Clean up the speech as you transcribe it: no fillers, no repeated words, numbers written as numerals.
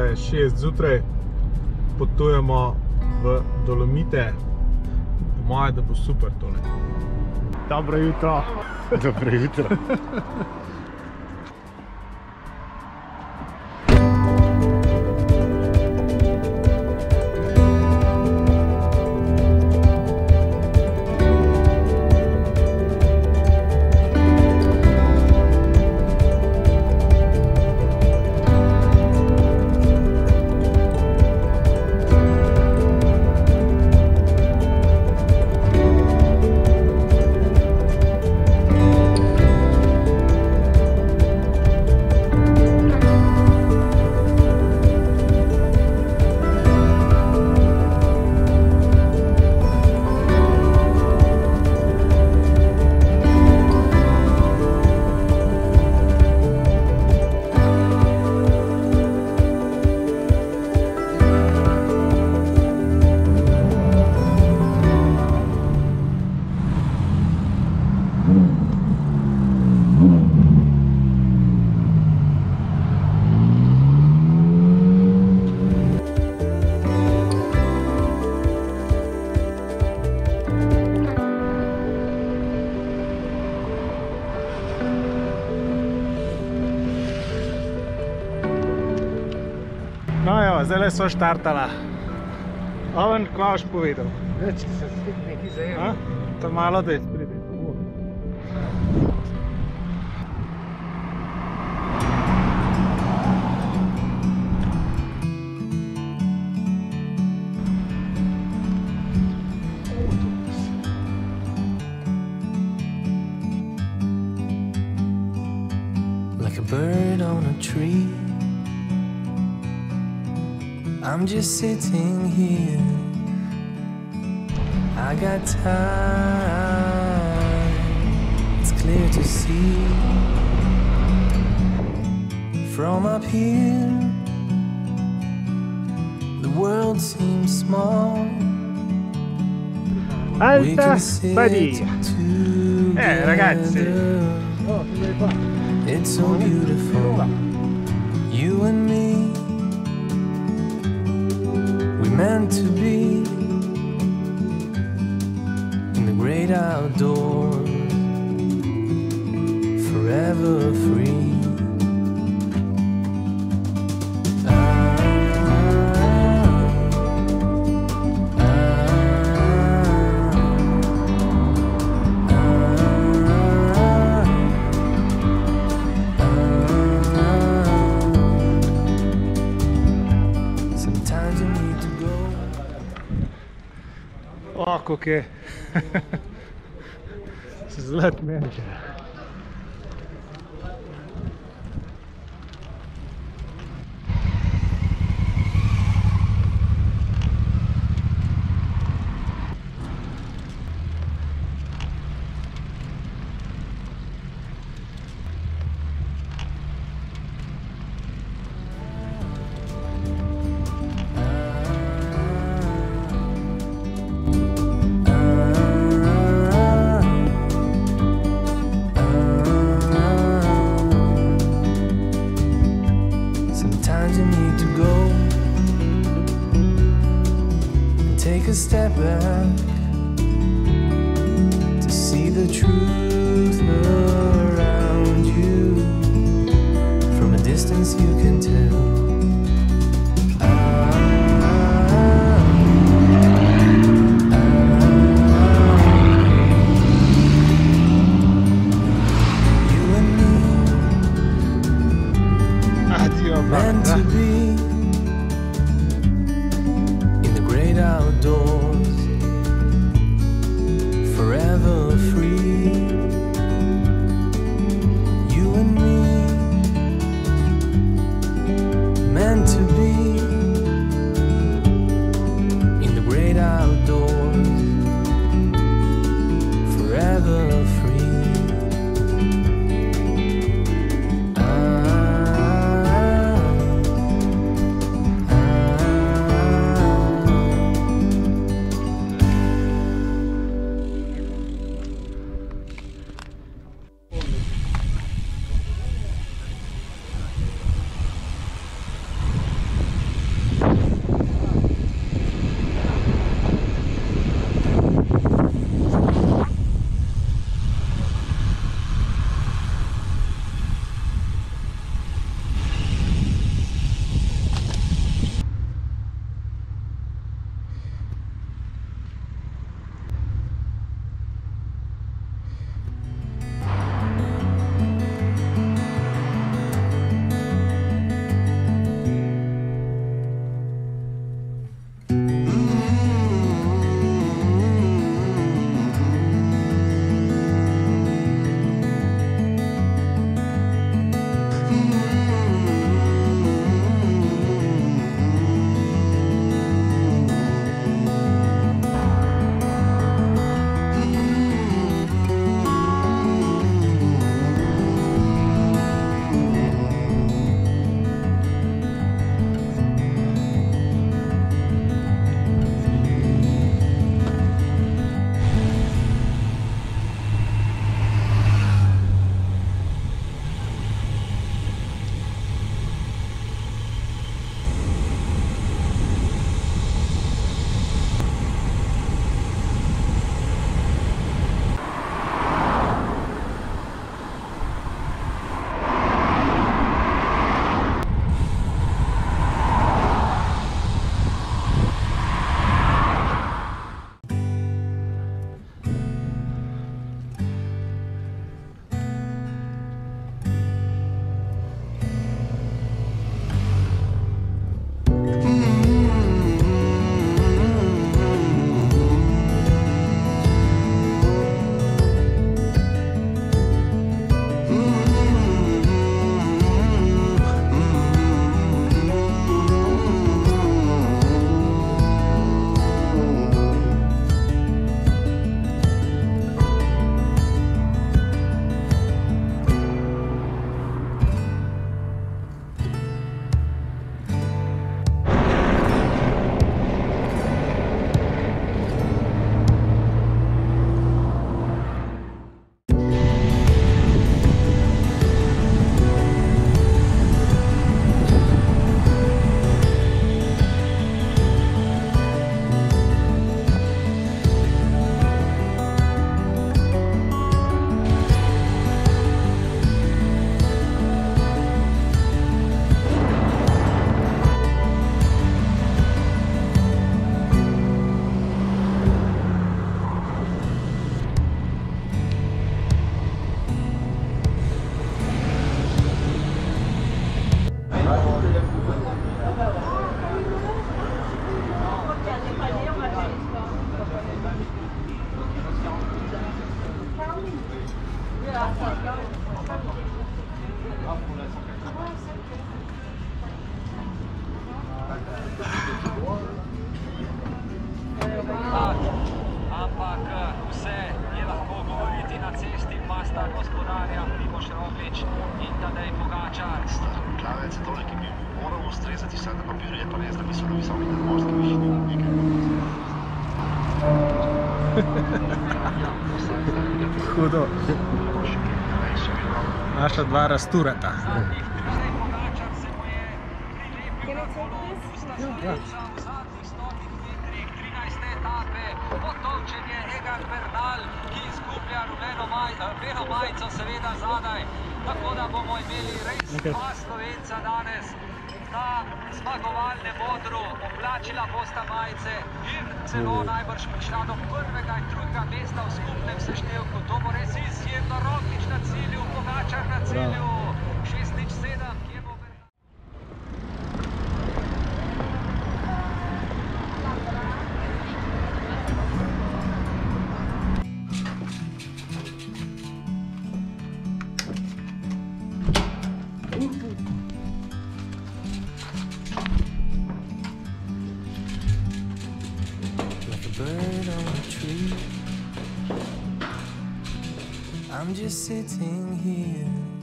je 6 zjutraj, potujemo v Dolomite. Po moje, da bo super tole. Dobro jutro. Dobro jutro. No evo, zdaj so štartala. Oven, kva boš povedal? Če se spet nekaj zajema. To malo da je spredi. Like a bird on a tree, I'm just sitting here. I got time, it's clear to see. From up here, the world seems small. Alta Badia. Ragazzi. It's so beautiful, you and me. We meant to be in the great outdoors, forever free. Sometimes you need to go. O, kako je. Se zlat menja. Ampak vse je lahko govoriti na cesti, masta gospodarja Primož Roglič in Tadej Pogačar. Klavec je tole, ki bi moral ustrezati vse na papirju, je pa res, da niso na visoki nadmorski višini nekaj. Hudo. Naša dva rasturata. Tadej Pogačar se mu je prilepil na kolo Augusta Salenca v zadnjih 100 metrih 13. etape. Potovčen je Egan Bernal, ki izgublja rumeno majico seveda zadaj. Tako da bomo imeli res dva Slovenca danes na zmagovalnem odru. Oblačila bosta majice in celo najbrž prišla do prvega in drugega mesta v skupnem seštevku. To bo res izjemno. Roglič na cilju, Pogačar na cilju. 6:07, kje bo Bernal? Like a bird on a tree. I'm just sitting here